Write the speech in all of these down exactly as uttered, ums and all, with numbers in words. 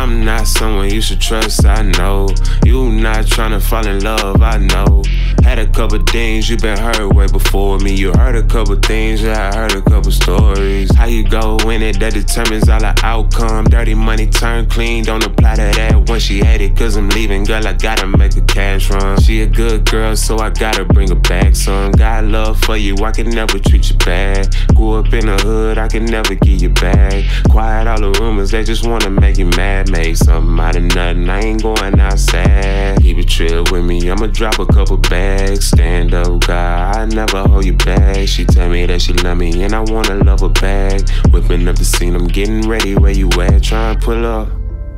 I'm not someone you should trust, I know. You not tryna fall in love, I know. Had a couple things, you been hurt way before me. You heard a couple things, yeah, I heard a couple stories. How you go in it, that determines all the outcome. Dirty money turn clean, don't apply to that when she hate it, cause I'm leaving, girl, I gotta make a cash run. She a good girl, so I gotta bring her back some. Got love for you, I can never treat you bad. Grew up in the hood, I can never give you back. Quiet all the rumors, they just wanna make you mad. Make something out of nothing, I ain't going outside. Keep it chill with me, I'ma drop a couple bags. Stand up, God, I never hold you back. She tell me that she love me and I wanna love her back. Whipping up the scene, I'm getting ready, where you at? Tryna pull up.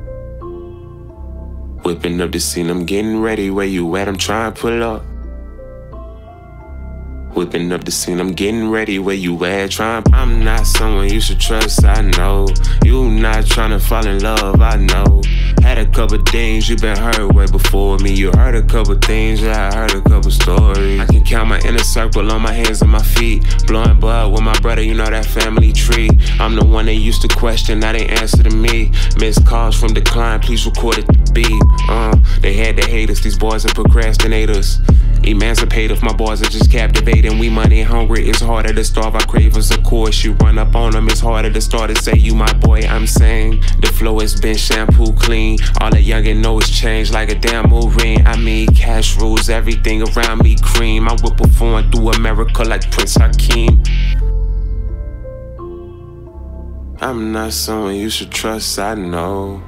Whipping up the scene, I'm getting ready, where you at? I'm tryna pull up. Whipping up the scene, I'm getting ready, where you at? Tryna. I'm not someone you should trust, I know. You not tryna fall in love, I know. Had a couple things, you been hurt way before me. You heard a couple things, yeah, I heard a couple stories. I can count my inner circle on my hands and my feet. Blowing bud with my brother, you know that family tree. I'm the one they used to question, now they answer to me. Missed calls from the client, please record it to beep. Uh, they had to hate us, these boys are procrastinators. Emancipate if my boys are just captivating. We money hungry, it's harder to starve our cravings. Of course, you run up on them, it's harder to start to say you my boy. I'm saying the flow has been shampoo clean. All a youngin' know is change like a damn marine. I mean, cash rules everything around me cream. I will perform through America like Prince Hakeem. I'm not someone you should trust, I know.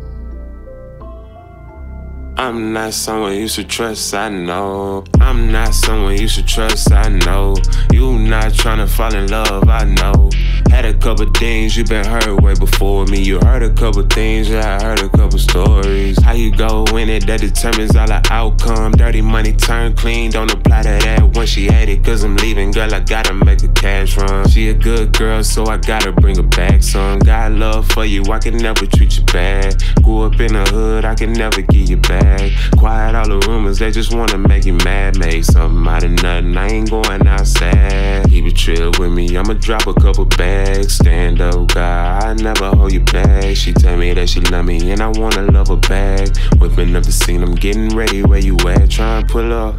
I'm not someone you should trust, I know. I'm not someone you should trust, I know. You not tryna fall in love, I know. Had a couple things, you been hurt way before me. You heard a couple things, yeah, I heard a couple stories. How you go in it, that determines all the outcome. Dirty money turn clean, don't apply to that when she hate it, cause I'm leaving, girl, I gotta make a cash run. She a good girl, so I gotta bring her back some. Got love for you, I can never treat you bad. Grew up in the hood, I can never give you back. Quiet all the rumors, they just wanna make you mad. Make something out of nothing, I ain't going outside. Keep it chill with me, I'ma drop a couple bags. Stand up, God, I never hold you back. She tell me that she love me and I wanna love her back. Whipping up the scene, I'm getting ready, where you at? Tryna pull up.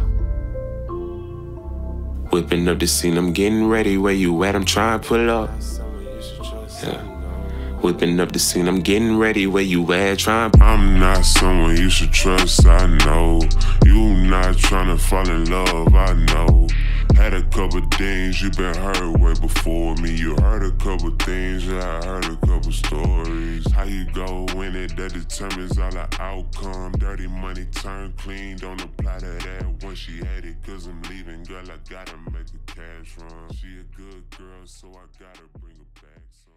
Whipping up the scene, I'm getting ready, where you at? I'm tryna pull up. Yeah. Whipping up the scene, I'm getting ready, where you at? Tryna. I'm not someone you should trust, I know. You not tryna fall in love, I know. Had a couple things, you been hurt way before me. You heard a couple things, yeah, I heard a couple stories. How you go in it, that determines all the outcome. Dirty money turn clean, don't apply to that when she hate it, cause I'm leaving, girl, I gotta make a cash run. She a good girl, so I gotta bring her back. So